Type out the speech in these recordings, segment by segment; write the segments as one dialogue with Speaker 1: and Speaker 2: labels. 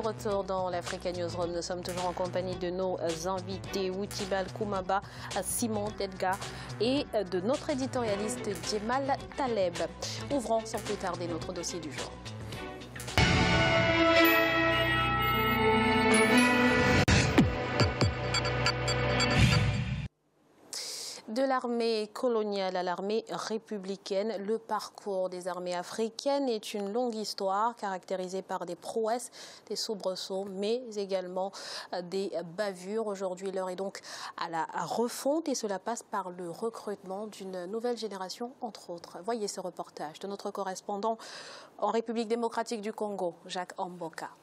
Speaker 1: retour dans l'Africa Newsroom. Nous sommes toujours en compagnie de nos invités, Woutibal Koumaba, Simon Tedga et de notre éditorialiste Djemal Taleb. Ouvrons sans plus tarder notre dossier du jour. De l'armée coloniale à l'armée républicaine, le parcours des armées africaines est une longue histoire caractérisée par des prouesses, des soubresauts, mais également des bavures. Aujourd'hui, l'heure est donc à la refonte et cela passe par le recrutement d'une nouvelle génération, entre autres. Voyez ce reportage de notre correspondant en République démocratique du Congo, Jacques Amboka.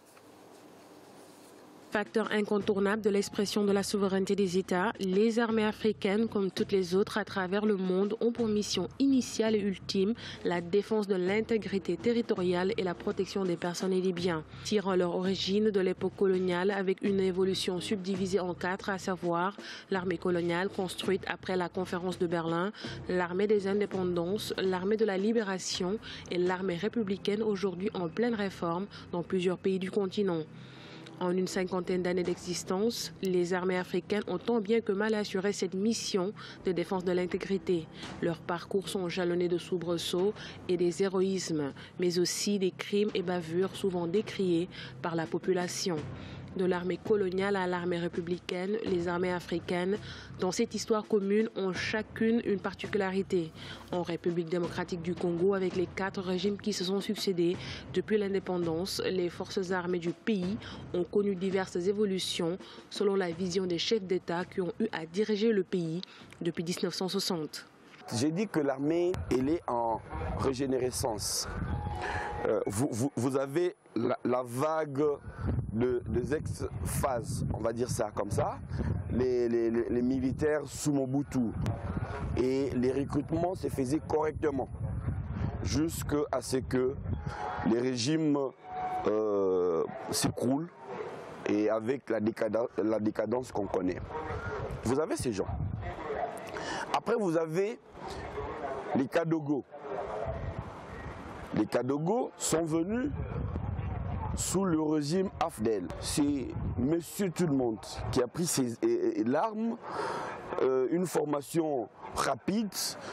Speaker 2: Facteur incontournable de l'expression de la souveraineté des États, les armées africaines, comme toutes les autres à travers le monde, ont pour mission initiale et ultime la défense de l'intégrité territoriale et la protection des personnes et des biens. Tirant leur origine de l'époque coloniale avec une évolution subdivisée en 4, à savoir l'armée coloniale construite après la conférence de Berlin, l'armée des indépendances, l'armée de la libération et l'armée républicaine aujourd'hui en pleine réforme dans plusieurs pays du continent. En une cinquantaine d'années d'existence, les armées africaines ont tant bien que mal assuré cette mission de défense de l'intégrité. Leurs parcours sont jalonnés de soubresauts et des héroïsmes, mais aussi des crimes et bavures souvent décriés par la population. De l'armée coloniale à l'armée républicaine, les armées africaines, dans cette histoire commune, ont chacune une particularité. En République démocratique du Congo, avec les 4 régimes qui se sont succédés depuis l'indépendance, les forces armées du pays ont connu diverses évolutions selon la vision des chefs d'État qui ont eu à diriger le pays depuis 1960.
Speaker 3: J'ai dit que l'armée, elle est en régénérescence. Vous avez la vague des ex-phases, on va dire ça comme ça, les militaires sous Mobutu. Et les recrutements se faisaient correctement, jusqu'à ce que les régimes s'écroulent et avec la décadence qu'on connaît. Vous avez ces gens. Après, vous avez les Kadogo. Les Kadogo sont venus sous le régime Afdel. C'est Monsieur Tout-le-Monde qui a pris l'arme, une formation rapide,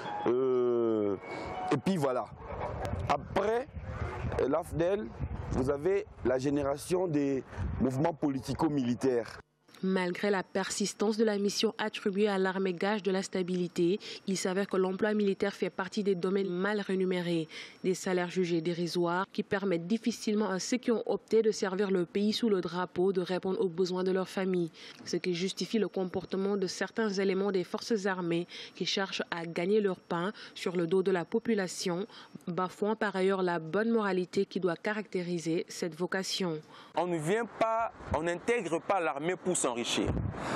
Speaker 3: et puis voilà. Après l'Afdel, vous avez la génération des mouvements politico-militaires.
Speaker 2: Malgré la persistance de la mission attribuée à l'armée gage de la stabilité, il s'avère que l'emploi militaire fait partie des domaines mal rémunérés, des salaires jugés dérisoires qui permettent difficilement à ceux qui ont opté de servir le pays sous le drapeau de répondre aux besoins de leur famille, ce qui justifie le comportement de certains éléments des forces armées qui cherchent à gagner leur pain sur le dos de la population, bafouant par ailleurs la bonne moralité qui doit caractériser cette vocation.
Speaker 4: On n'intègre pas l'armée pour s'enrichir.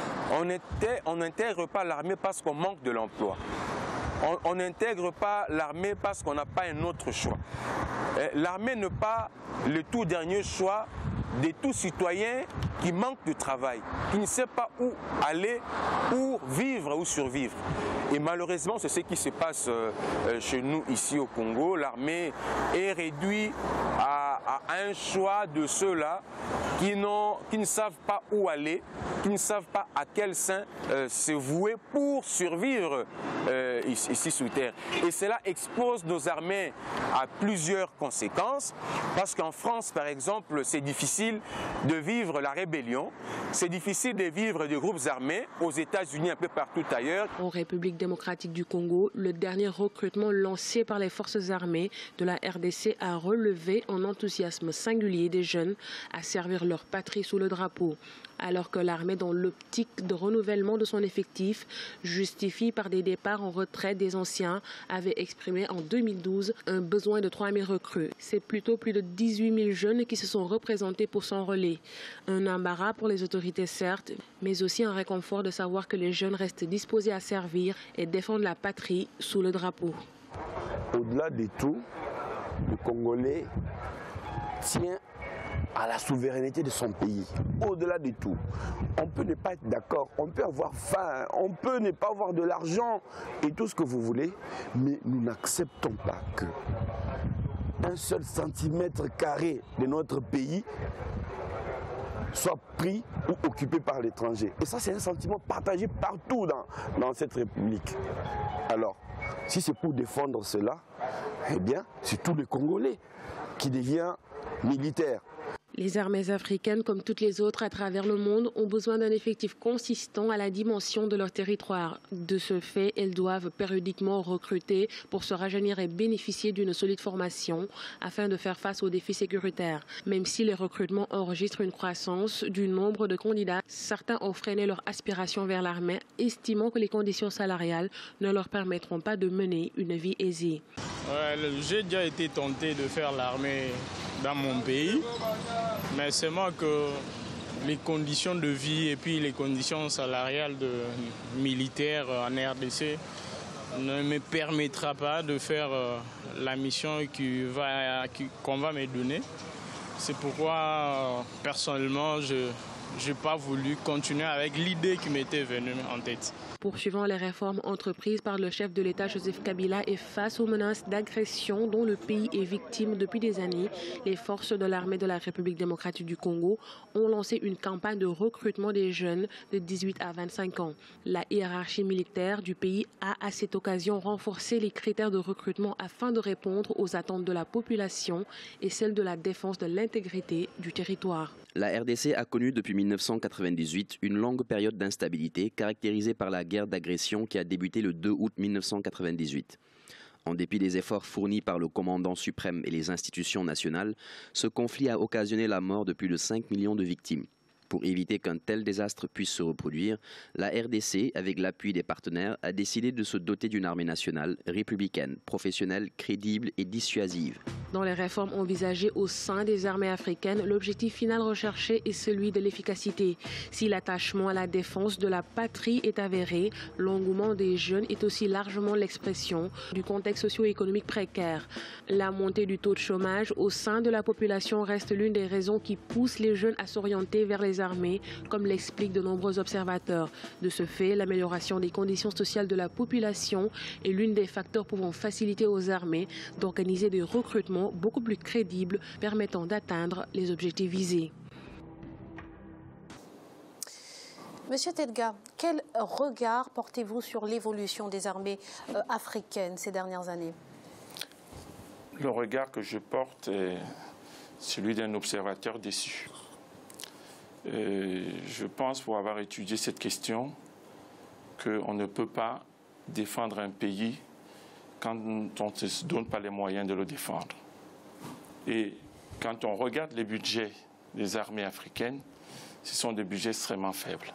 Speaker 4: On n'intègre pas l'armée parce qu'on manque de l'emploi. On n'intègre pas l'armée parce qu'on n'a pas un autre choix. L'armée n'est pas le tout dernier choix de tout citoyen qui manque de travail, qui ne sait pas où aller pour vivre ou survivre. Et malheureusement, c'est ce qui se passe chez nous ici au Congo. L'armée est réduite à un choix de ceux-là qui ne savent pas où aller, qui ne savent pas à quel sein se vouer pour survivre ici sous terre. Et cela expose nos armées à plusieurs conséquences, parce qu'en France, par exemple, c'est difficile de vivre la rébellion, c'est difficile de vivre des groupes armés, aux États-Unis, un peu partout ailleurs.
Speaker 2: En République démocratique du Congo, le dernier recrutement lancé par les forces armées de la RDC a relevé un enthousiasme singulier des jeunes à servir leur patrie sous le drapeau. Alors que l'armée, dans l'optique de renouvellement de son effectif, justifie par des départs en retraite des anciens, avait exprimé en 2012 un besoin de 3 000 recrues. C'est plutôt plus de 18 000 jeunes qui se sont représentés pour s'enrôler. Un embarras pour les autorités certes, mais aussi un réconfort de savoir que les jeunes restent disposés à servir et défendre la patrie sous le drapeau.
Speaker 3: Au-delà de tout, le Congolais tient à la souveraineté de son pays. Au-delà de tout, on peut ne pas être d'accord, on peut avoir faim, on peut ne pas avoir de l'argent et tout ce que vous voulez, mais nous n'acceptons pas que un seul centimètre carré de notre pays soit pris ou occupé par l'étranger. Et ça, c'est un sentiment partagé partout dans cette République. Alors, si c'est pour défendre cela, eh bien, c'est tous les Congolais qui deviennent militaires.
Speaker 2: Les armées africaines, comme toutes les autres à travers le monde, ont besoin d'un effectif consistant à la dimension de leur territoire. De ce fait, elles doivent périodiquement recruter pour se rajeunir et bénéficier d'une solide formation afin de faire face aux défis sécuritaires. Même si les recrutements enregistrent une croissance du nombre de candidats, certains ont freiné leur aspiration vers l'armée, estimant que les conditions salariales ne leur permettront pas de mener une vie aisée.
Speaker 5: J'ai déjà été tenté de faire l'armée dans mon pays, mais c'est moi que les conditions de vie et puis les conditions salariales de militaires en RDC ne me permettra pas de faire la mission qu'on va me donner. C'est pourquoi personnellement je n'ai pas voulu continuer avec l'idée qui m'était venue en tête.
Speaker 2: Poursuivant les réformes entreprises par le chef de l'État Joseph Kabila et face aux menaces d'agression dont le pays est victime depuis des années, les forces de l'armée de la République démocratique du Congo ont lancé une campagne de recrutement des jeunes de 18 à 25 ans. La hiérarchie militaire du pays a à cette occasion renforcé les critères de recrutement afin de répondre aux attentes de la population et celles de la défense de l'intégrité du territoire.
Speaker 6: La RDC a connu depuis 1998 une longue période d'instabilité caractérisée par la guerre d'agression qui a débuté le 2 août 1998. En dépit des efforts fournis par le commandant suprême et les institutions nationales, ce conflit a occasionné la mort de plus de 5 millions de victimes. Pour éviter qu'un tel désastre puisse se reproduire, la RDC, avec l'appui des partenaires, a décidé de se doter d'une armée nationale, républicaine, professionnelle, crédible et dissuasive.
Speaker 2: Dans les réformes envisagées au sein des armées africaines, l'objectif final recherché est celui de l'efficacité. Si l'attachement à la défense de la patrie est avéré, l'engouement des jeunes est aussi largement l'expression du contexte socio-économique précaire. La montée du taux de chômage au sein de la population reste l'une des raisons qui poussent les jeunes à s'orienter vers les armées, comme l'expliquent de nombreux observateurs. De ce fait, l'amélioration des conditions sociales de la population est l'une des facteurs pouvant faciliter aux armées d'organiser des recrutements beaucoup plus crédibles permettant d'atteindre les objectifs visés.
Speaker 1: Monsieur Tedga, quel regard portez-vous sur l'évolution des armées africaines ces dernières années?
Speaker 4: Le regard que je porte est celui d'un observateur déçu. Je pense, pour avoir étudié cette question, qu'on ne peut pas défendre un pays quand on ne se donne pas les moyens de le défendre. Et quand on regarde les budgets des armées africaines, ce sont des budgets extrêmement faibles.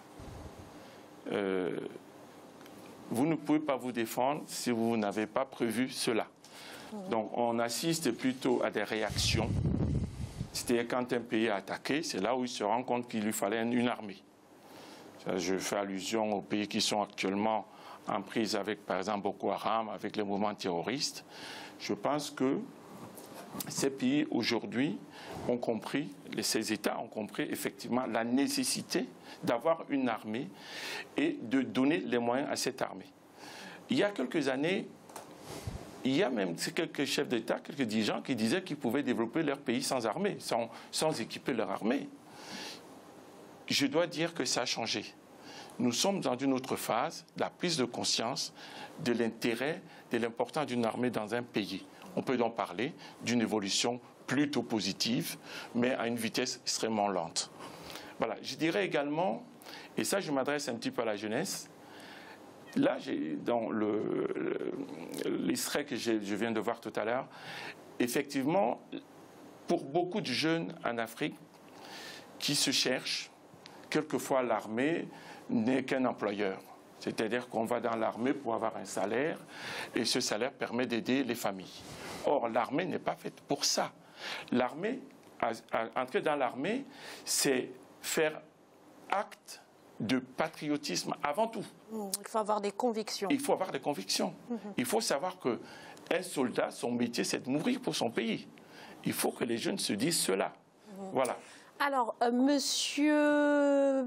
Speaker 4: Vous ne pouvez pas vous défendre si vous n'avez pas prévu cela. Donc on assiste plutôt à des réactions. C'est-à-dire quand un pays est attaqué, c'est là où il se rend compte qu'il lui fallait une armée. Je fais allusion aux pays qui sont actuellement en prise avec, par exemple, Boko Haram, avec les mouvements terroristes. Je pense que ces pays, aujourd'hui, ont compris, ces États ont compris effectivement la nécessité d'avoir une armée et de donner les moyens à cette armée. Il y a quelques années, il y a même quelques chefs d'État, quelques dirigeants qui disaient qu'ils pouvaient développer leur pays sans armée, sans équiper leur armée. Je dois dire que ça a changé. Nous sommes dans une autre phase, la prise de conscience de l'intérêt, de l'importance d'une armée dans un pays. On peut donc parler d'une évolution plutôt positive, mais à une vitesse extrêmement lente. Voilà. Je dirais également, et ça je m'adresse un petit peu à la jeunesse, là, dans l'extrait que je viens de voir tout à l'heure, effectivement, pour beaucoup de jeunes en Afrique qui se cherchent, quelquefois l'armée n'est qu'un employeur. C'est-à-dire qu'on va dans l'armée pour avoir un salaire et ce salaire permet d'aider les familles. Or, l'armée n'est pas faite pour ça. L'armée, entrer dans l'armée, c'est faire acte de patriotisme avant tout.
Speaker 1: Il faut avoir des convictions.
Speaker 4: Il faut avoir des convictions. Il faut savoir qu'un soldat, son métier, c'est de mourir pour son pays. Il faut que les jeunes se disent cela. Voilà.
Speaker 1: Alors, monsieur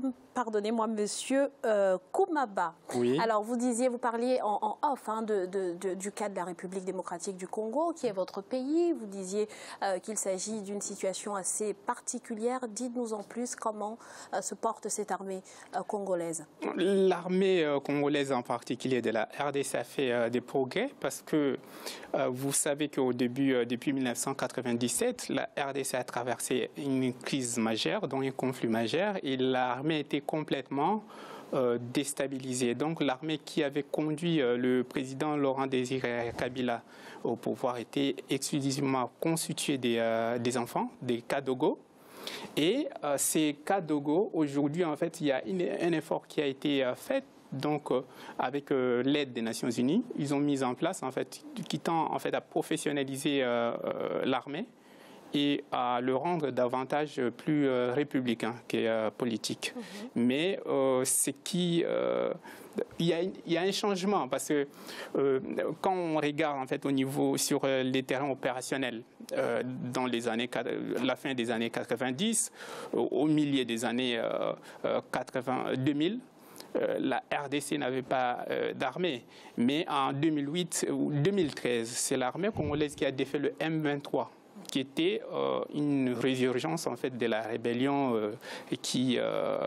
Speaker 1: Koumaba.
Speaker 7: Oui.
Speaker 1: Alors, vous parliez en off du cas de la République démocratique du Congo, qui est votre pays. Vous disiez qu'il s'agit d'une situation assez particulière. Dites-nous en plus comment se porte cette armée congolaise.
Speaker 7: L'armée congolaise, en particulier de la RDC, a fait des progrès parce que vous savez qu'au début, depuis 1997, la RDC a traversé une crise majeure, donc un conflit majeur, et l'armée était complètement déstabilisée. Donc l'armée qui avait conduit le président Laurent Désiré Kabila au pouvoir était exclusivement constituée des enfants, des Kadogo. Et ces Kadogo, aujourd'hui, en fait, il y a un effort qui a été fait. Donc, avec l'aide des Nations Unies, ils ont mis en place, en fait, qui tend en fait à professionnaliser l'armée et à le rendre davantage plus républicain que politique. Mais il y a un changement parce que quand on regarde en fait au niveau sur les terrains opérationnels dans la fin des années 90, au milieu des années 2000, la RDC n'avait pas d'armée. Mais en 2008 ou 2013, c'est l'armée congolaise qui a défait le M23. Qui était une résurgence en fait de la rébellion qui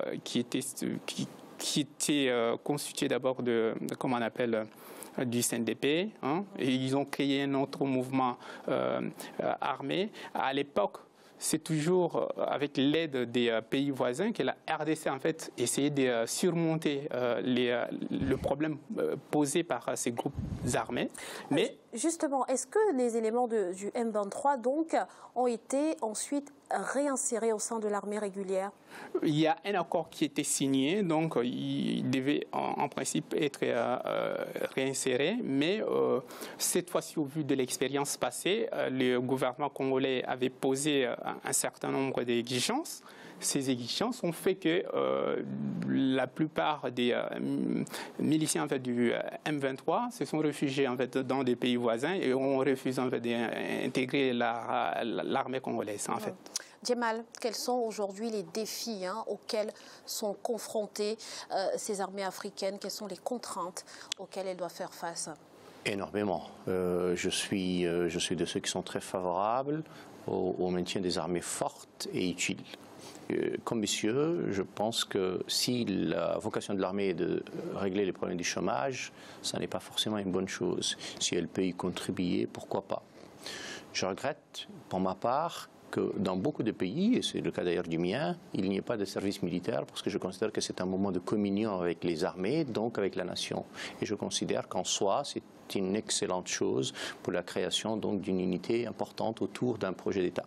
Speaker 7: était constituée d'abord comment on appelle du CNDP, hein, et ils ont créé un autre mouvement armé. À l'époque, c'est toujours avec l'aide des pays voisins que la RDC en fait essayait de surmonter le problème posé par ces groupes armés. Mais
Speaker 1: justement, est-ce que les éléments du M23 donc ont été ensuite réinsérés au sein de l'armée régulière?
Speaker 7: Il y a un accord qui était signé, donc il devait en principe être réinséré, mais cette fois-ci, au vu de l'expérience passée, le gouvernement congolais avait posé un certain nombre d'exigences. Ces exigences ont fait que la plupart des miliciens en fait, du M23 se sont réfugiés en fait, dans des pays voisins et ont refusé en fait, d'intégrer l'armée congolaise. En fait.
Speaker 1: Djemal, quels sont aujourd'hui les défis auxquels sont confrontées ces armées africaines? Quelles sont les contraintes auxquelles elles doivent faire face?
Speaker 8: Énormément. Je suis de ceux qui sont très favorables au maintien des armées fortes et utiles. Comme monsieur, je pense que si la vocation de l'armée est de régler les problèmes du chômage, ça n'est pas forcément une bonne chose. Si elle peut y contribuer, pourquoi pas? Je regrette, pour ma part, que dans beaucoup de pays, et c'est le cas d'ailleurs du mien, il n'y ait pas de service militaire parce que je considère que c'est un moment de communion avec les armées, donc avec la nation. Et je considère qu'en soi, c'est une excellente chose pour la création donc d'une unité importante autour d'un projet d'État.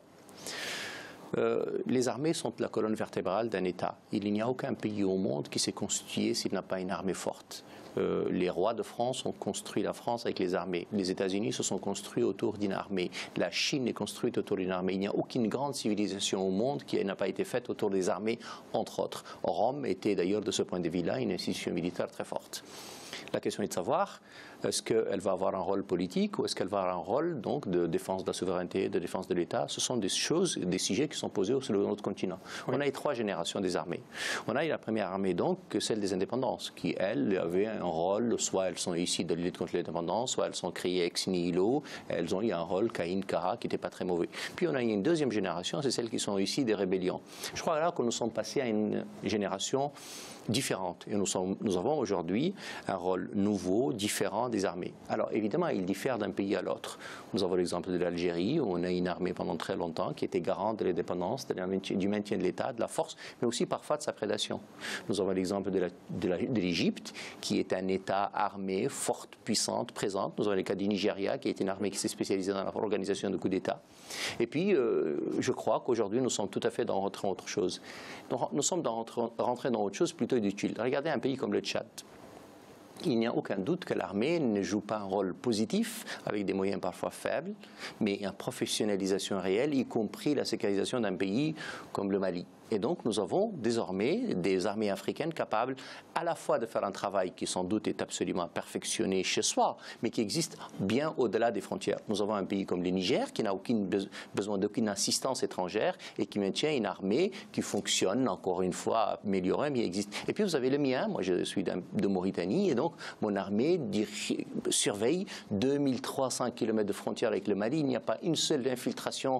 Speaker 8: Les armées sont la colonne vertébrale d'un État. Il n'y a aucun pays au monde qui s'est constitué s'il n'a pas une armée forte. Les rois de France ont construit la France avec les armées. Les États-Unis se sont construits autour d'une armée. La Chine est construite autour d'une armée. Il n'y a aucune grande civilisation au monde qui n'a pas été faite autour des armées, entre autres. Rome était d'ailleurs de ce point de vue-là une institution militaire très forte. La question est de savoir, est-ce qu'elle va avoir un rôle politique ou est-ce qu'elle va avoir un rôle donc, de défense de la souveraineté, de défense de l'État? Ce sont des choses, des sujets qui sont posés sur notre continent. Oui. On a eu 3 générations des armées. On a eu la première armée, donc, celle des indépendances, qui, elles, avaient un rôle, soit elles sont ici de lutte contre l'indépendance, soit elles sont créées ex nihilo, elles ont eu un rôle, Caïn, Kara, qui n'était pas très mauvais. Puis on a eu une deuxième génération, c'est celles qui sont ici des rébellions. Je crois là que nous sommes passés à une génération différentes. Et nous avons aujourd'hui un rôle nouveau, différent des armées. Alors évidemment, il diffère d'un pays à l'autre. Nous avons l'exemple de l'Algérie, où on a une armée pendant très longtemps qui était garante de l'indépendance, du maintien de l'État, de la force, mais aussi parfois de sa prédation. Nous avons l'exemple de l'Égypte, qui est un État armé, forte, puissante, présente. Nous avons le cas du Nigeria, qui est une armée qui s'est spécialisée dans l'organisation de coups d'État. Et puis, je crois qu'aujourd'hui, nous sommes tout à fait dans autre chose. Nous sommes rentrés dans autre chose plutôt utile. Regardez un pays comme le Tchad. Il n'y a aucun doute que l'armée ne joue pas un rôle positif, avec des moyens parfois faibles, mais une professionnalisation réelle, y compris la sécurisation d'un pays comme le Mali. Et donc, nous avons désormais des armées africaines capables à la fois de faire un travail qui, sans doute, est absolument perfectionné chez soi, mais qui existe bien au-delà des frontières. Nous avons un pays comme le Niger qui n'a besoin d'aucune assistance étrangère et qui maintient une armée qui fonctionne, encore une fois, améliorée, mais existe. Et puis, vous avez le mien. Moi, je suis de Mauritanie et donc, mon armée surveille 2300 km de frontières avec le Mali. Il n'y a pas une seule infiltration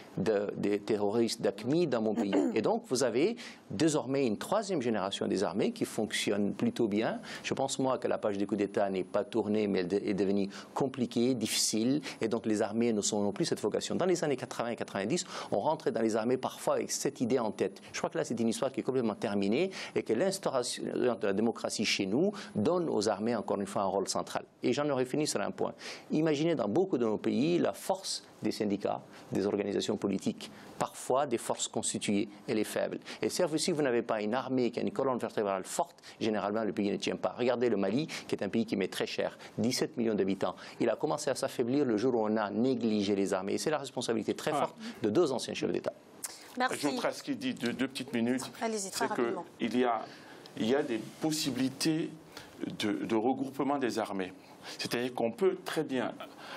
Speaker 8: des terroristes d'AQMI dans mon pays. Et donc, vous avez désormais une troisième génération des armées qui fonctionne plutôt bien. Je pense, moi, que la page des coups d'État n'est pas tournée, mais elle est devenue compliquée, difficile. Et donc, les armées ne sont non plus cette vocation. Dans les années 80 et 90, on rentrait dans les armées parfois avec cette idée en tête. Je crois que là, c'est une histoire qui est complètement terminée et que l'instauration de la démocratie chez nous donne aux armées, encore une fois, un rôle central. Et j'en aurais fini sur un point. Imaginez dans beaucoup de nos pays la force des syndicats, des organisations politiques, parfois des forces constituées, elle est faible. Et si vous n'avez pas une armée qui a une colonne vertébrale forte, généralement le pays ne tient pas. Regardez le Mali, qui est un pays qui met très cher, 17 millions d'habitants. Il a commencé à s'affaiblir le jour où on a négligé les armées. Et c'est la responsabilité très forte de deux anciens chefs d'État.
Speaker 1: Merci.
Speaker 9: J'ajouterai à ce qu'il dit deux petites minutes.
Speaker 1: Allez-y, très rapidement.
Speaker 9: Il y a des possibilités de regroupement des armées. C'est-à-dire qu'on peut très bien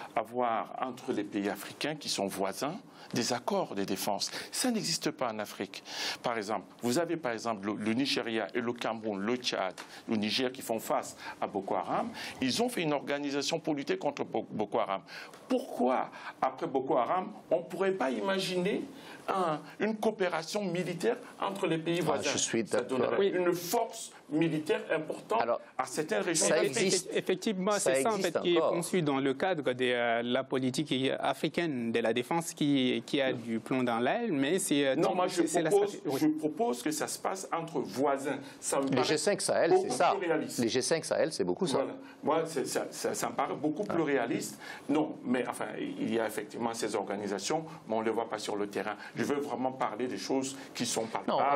Speaker 9: avoir entre les pays africains qui sont voisins des accords de défense. Ça n'existe pas en Afrique. Par exemple, vous avez par exemple le Nigeria et le Cameroun, le Tchad, le Niger qui font face à Boko Haram. Ils ont fait une organisation pour lutter contre Boko Haram. Pourquoi, après Boko Haram, on ne pourrait pas imaginer une coopération militaire entre les pays voisins? Ça donnerait une force militaire importante à certaines régions.
Speaker 7: Ça existe. Effectivement, c'est ça en fait, qui est conçu dans le cadre de la politique africaine de la défense qui a du plomb dans l'aile, mais c'est...
Speaker 9: Non, moi je propose que ça se passe entre voisins.
Speaker 8: Les G5 Sahel, c'est ça. Les G5 Sahel, c'est beaucoup ça.
Speaker 9: Voilà. Moi, ça me paraît beaucoup plus réaliste. Non, mais enfin, il y a effectivement ces organisations, mais on ne les voit pas sur le terrain. Je veux vraiment parler des choses qui sont palpables.
Speaker 8: Non,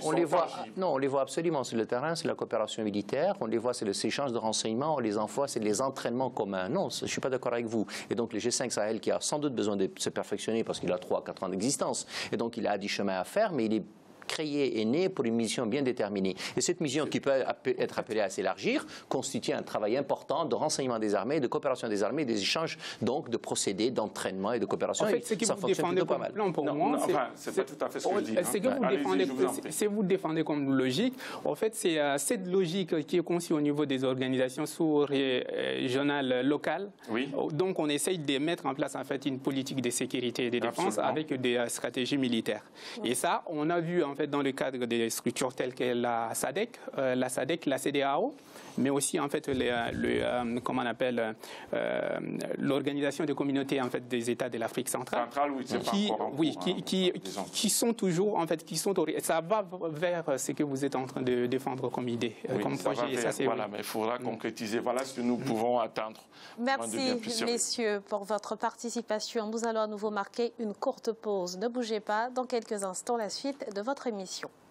Speaker 8: on les voit absolument sur le terrain, c'est la coopération militaire, on les voit, c'est le échange de renseignements, on les envoie, c'est les entraînements communs. Non, je ne suis pas d'accord avec vous. Et donc, les G5 Sahel, qui a sans doute besoin de se perfectionner parce qu'il a 3 à 4 ans d'existence, et donc il a du chemin à faire, mais il est créé et né pour une mission bien déterminée. Et cette mission qui peut être appelée à s'élargir constitue un travail important de renseignement des armées, de coopération des armées, des échanges donc de procédés, d'entraînement et de coopération.
Speaker 7: En fait, ce que vous défendez comme plan pour moi,
Speaker 9: c'est pas tout à fait ce que je dis.
Speaker 7: Ce que vous défendez comme logique, en fait, c'est cette logique qui est conçue au niveau des organisations sous-régionales locales.
Speaker 9: Oui.
Speaker 7: Donc, on essaye de mettre en place en fait une politique de sécurité et de défense avec des stratégies militaires. Et ça, on a vu en fait dans le cadre des structures telles que la SADC, la CEDEAO, mais aussi en fait comment on appelle l'organisation des communautés en fait des États de l'Afrique centrale, qui sont toujours en fait ça va vers ce que vous êtes en train de défendre comme idée, comme projet.
Speaker 9: Mais il faudra concrétiser. Voilà ce que nous pouvons attendre.
Speaker 1: Merci messieurs pour votre participation. Nous allons à nouveau marquer une courte pause. Ne bougez pas. Dans quelques instants, la suite de votre émission.